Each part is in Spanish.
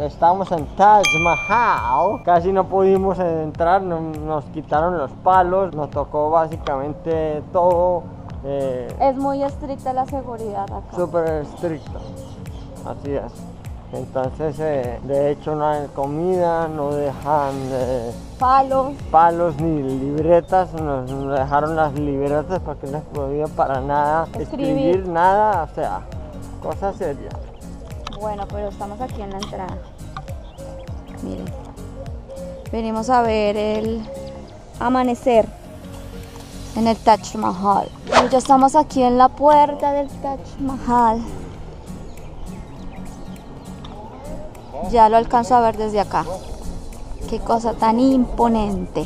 estamos en Taj Mahal. Casi no pudimos entrar, nos quitaron los palos, nos tocó básicamente todo. Es muy estricta la seguridad acá. Súper estricto, así es. Entonces, de hecho, no hay comida, no dejan palos ni libretas. Nos dejaron las libretas porque no se podía para nada escribir nada, o sea, cosa seria. Bueno, pero estamos aquí en la entrada. Miren, venimos a ver el amanecer en el Taj Mahal. Y ya estamos aquí en la puerta del Taj Mahal. Ya lo alcanzo a ver desde acá. Qué cosa tan imponente.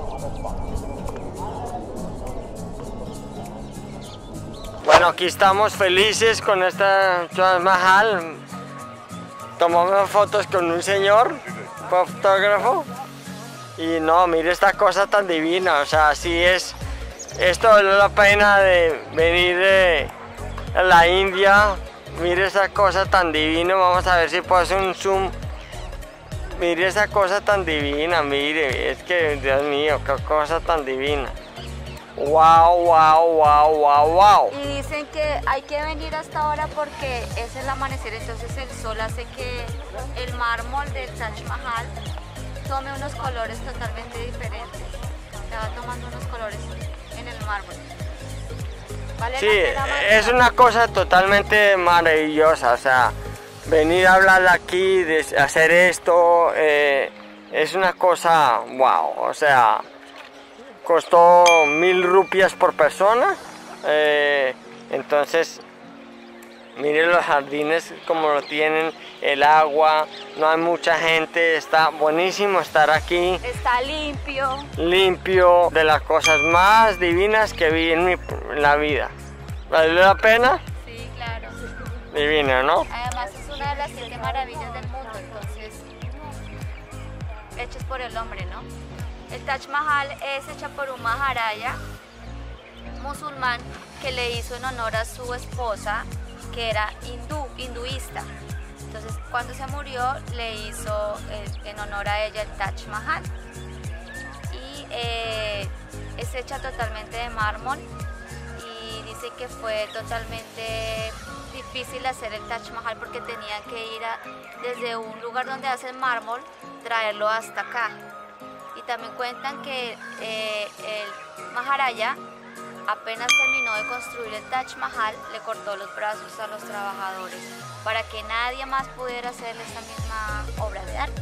Bueno, aquí estamos felices con esta Taj Mahal. Tomamos fotos con un señor fotógrafo. Y no, mire esta cosa tan divina. O sea, así es. Esto vale la pena de venir a la India. Mire esa cosa tan divina, vamos a ver si puedo hacer un zoom. Mire esa cosa tan divina, mire, es que Dios mío, qué cosa tan divina. Wow, wow, wow, wow, wow. Y dicen que hay que venir hasta ahora porque es el amanecer, entonces el sol hace que el mármol del Taj Mahal tome unos colores totalmente diferentes. Se va tomando unos colores en el mármol. ¿Vale? Sí, es una cosa totalmente maravillosa, o sea, venir a hablar aquí, de hacer esto, es una cosa wow, o sea, costó 1000 rupias por persona, entonces, miren los jardines como lo tienen, el agua, no hay mucha gente, está buenísimo estar aquí. Está limpio. Limpio, de las cosas más divinas que vi en la vida. ¿Vale la pena? Sí, claro. Divina, ¿no? Además es una de las 7 maravillas del mundo, entonces, hechos por el hombre, ¿no? El Taj Mahal es hecha por un maharaja musulmán que le hizo en honor a su esposa, que era hinduista. Entonces, cuando se murió, le hizo en honor a ella el Taj Mahal. Y es hecha totalmente de mármol y dice que fue totalmente difícil hacer el Taj Mahal porque tenían que ir desde un lugar donde hacen mármol, traerlo hasta acá. Y también cuentan que el maharaja apenas terminó de construir el Taj Mahal, le cortó los brazos a los trabajadores para que nadie más pudiera hacer esa misma obra de arte.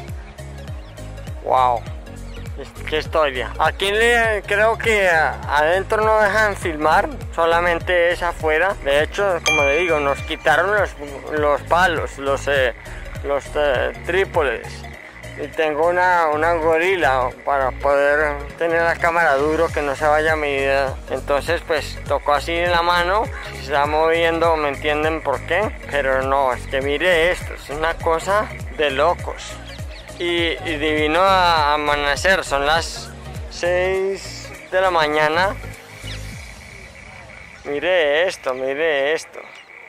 ¡Wow! ¡Qué historia! Aquí creo que adentro no dejan filmar, solamente es afuera. De hecho, como le digo, nos quitaron los palos, los trípodes. Y tengo una gorila para poder tener la cámara duro, que no se vaya a mi vida. Entonces pues tocó así en la mano, se está moviendo, me entienden por qué. Pero no, es que mire esto, es una cosa de locos. Y divino amanecer, son las 6 de la mañana. Mire esto, mire esto.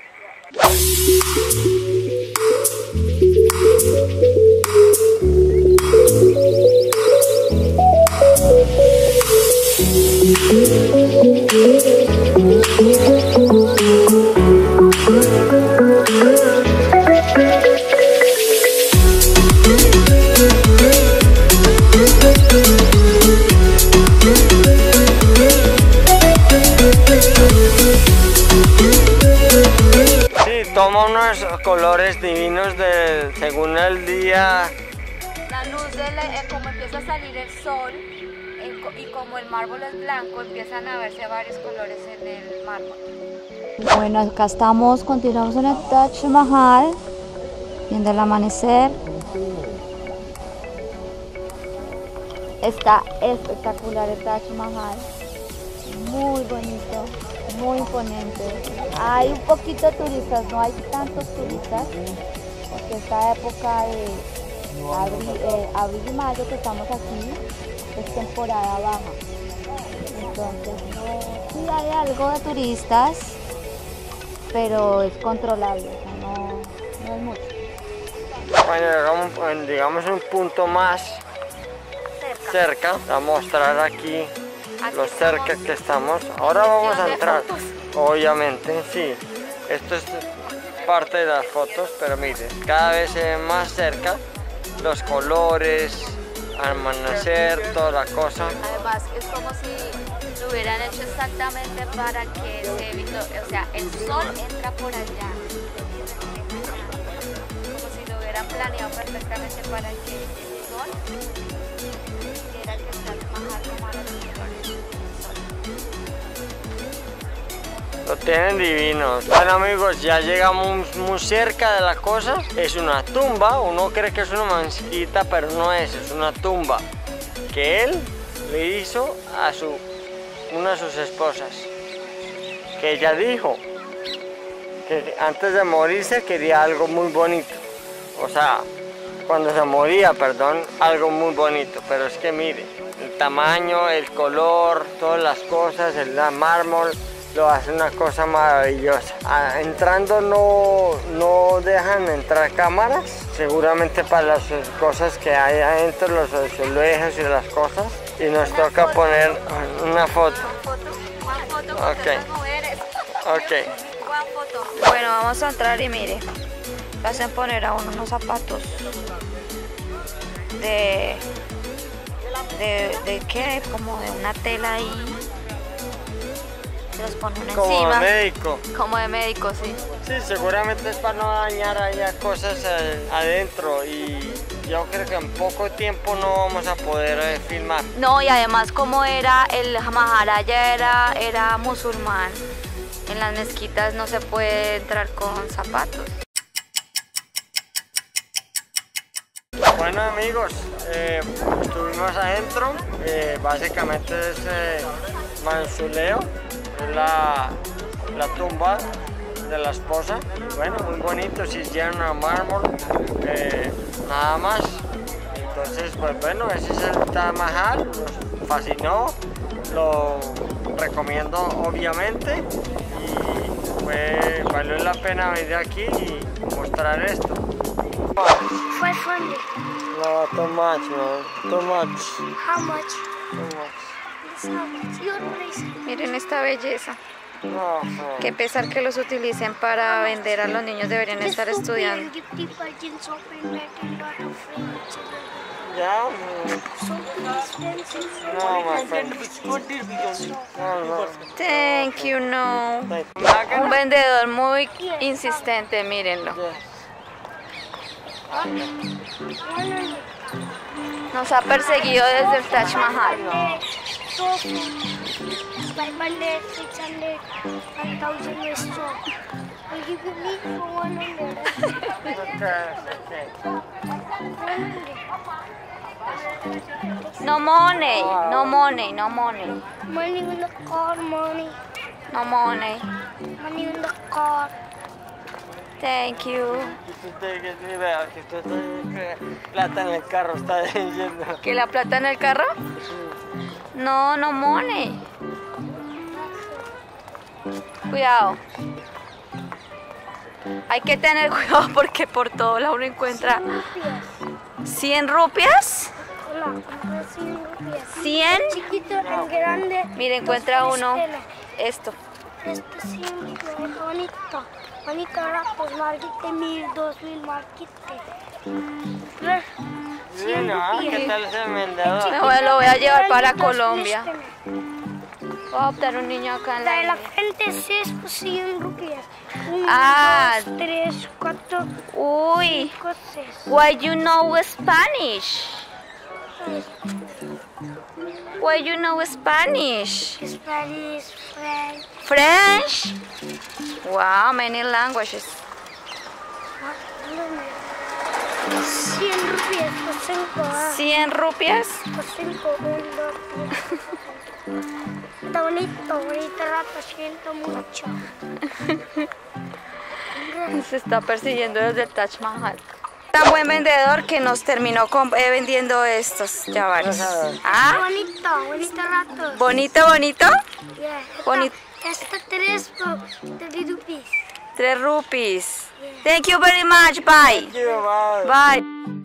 Toma unos colores divinos según el día. La luz, como empieza a salir el sol y como el mármol es blanco, empiezan a verse varios colores en el mármol. Bueno, acá estamos, continuamos en el Taj Mahal, viendo el amanecer. Está espectacular el Taj Mahal, muy bonito. Muy imponente. Hay un poquito de turistas, no hay tantos turistas, porque esta época de abril y mayo que estamos aquí es temporada baja. Entonces sí hay algo de turistas, pero es controlable, o sea, no es mucho. Cuando llegamos, digamos, un punto más cerca, voy a mostrar aquí lo cerca que estamos. Ahora vamos a entrar, obviamente, sí. Esto es parte de las fotos, pero miren, cada vez se ve más cerca los colores, amanecer, toda la cosa. Además, es como si lo hubieran hecho exactamente para que o sea, el sol entra por allá. Como si lo hubieran planeado perfectamente para que el sol hiciera que el Taj Mahal tomara los colores del sol. Lo tienen divinos. Bueno amigos, ya llegamos muy cerca de la cosa. Es una tumba, uno cree que es una mezquita, pero no es una tumba que él le hizo a una de sus esposas. Que ella dijo que antes de morirse quería algo muy bonito. O sea, cuando se moría, perdón, algo muy bonito. Pero es que mire, el tamaño, el color, todas las cosas, el mármol, lo hace una cosa maravillosa. Entrando no dejan entrar cámaras, seguramente para las cosas que hay adentro, los azulejos y las cosas. Y nos toca poner una foto. Ok. Bueno, vamos a entrar y mire, le hacen poner a uno unos zapatos de qué, como de una tela ahí. Se los ponen como encima. Como de médico. Como de médico, sí. Sí, seguramente es para no dañar ahí cosas adentro y yo creo que en poco tiempo no vamos a poder filmar. No, y además como era el Maharaya era musulmán, en las mezquitas no se puede entrar con zapatos. Bueno amigos, estuvimos adentro, básicamente es mausoleo, es la tumba de la esposa. Bueno, muy bonito, si hicieron a mármol, nada más. Entonces, pues bueno, ese es el Taj Mahal, nos fascinó, lo recomiendo obviamente y valió la pena venir aquí y mostrar esto. Fue funny. No, too much, man. Too much. How much? Too much. It's how much? Your place. Miren esta belleza. No, Qué pesar que los utilicen para vender, a los niños deberían estar estudiando. ya. No, my friend. No. Thank you, no. Un vendedor muy insistente, mírenlo. Nos ha perseguido desde el Taj Mahal. No money, no money, no money. Money in the car, money. No money. Money in the car. Thank you. Plata en el carro está diciendo. ¿Que la plata en el carro? No, no money. Cuidado. Hay que tener cuidado porque por todo lado uno encuentra 100 rupias. Hola, 100 rupias. 100. Chiquito, en grande. Mire, encuentra uno esto. Esto sí es bonito. Bonito, ahora pues marquite 1000, 2000, marquite. Sí, no, ¿qué tal ese vendedor? Lo voy a llevar para Colombia. Voy a adoptar un niño acá en La de la... la frente sí es 100 rupias. 1, Ah. 2, 3, 4, Uy, 5, 6. why you know Spanish? Why you know Spanish? Spanish, French. French? Wow, many languages. 100 rupias por 5. 100 rupias. Por 5, 1, 2, 3. Está bonito, bonito rato, siento mucho. Se está persiguiendo desde el Taj Mahal. Tan buen vendedor que nos terminó vendiendo estos llavares. Ah, Bonito, bonito rato. bonito, bonito. Yeah. Bonito. Esta 3 por 3 rupees. 3 rupees. Thank you very much. Bye. Thank you, bye. Bye.